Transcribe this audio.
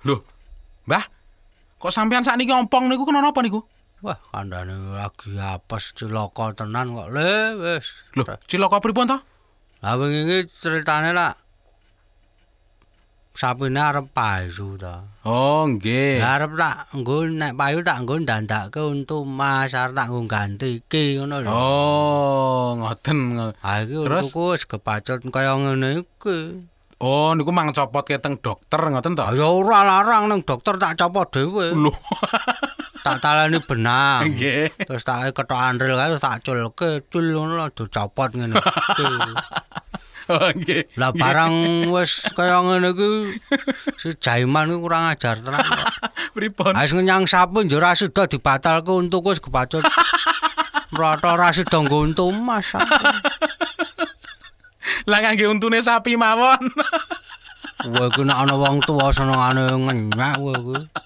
Loh, Mbah, kok sampean sakniki ompong niku kena napa niku? Wah, kandhane lagi apes cilaka tenan kok le wis. Loh, cilaka pripun to? Lah wingi ceritane lak sapine arep payu to. Oh, nggih. Lah arep tak nggo nek payu tak nggo ndandake untu Mas, arep tak nggo ganti iki ngono lho. Oh, ngoten. Ha iki untuku wis kepacut kaya ngene iki. Oh, niku mang copot ke teng dokter ngoten to? Ya ora larang ning dokter tak copot dhewe. Lho. Tak talani benang. Nggih. Terus tak ketok andril kae tak culke, cul ngono lho dicopot ngene iki. Oh, nggih. Lah barang wis kaya ngene iki si Jaiman kuwi kurang ajar tenan. Pripun? Wis ngenyang sapu yo ora sida dibatalke untuku wis kepacut. Mrata ora sida nggo untu Mas. Lah ngangge untune sapi mawon. Kowe iku nek ana wong tuwa senengane ngenyak kowe iku.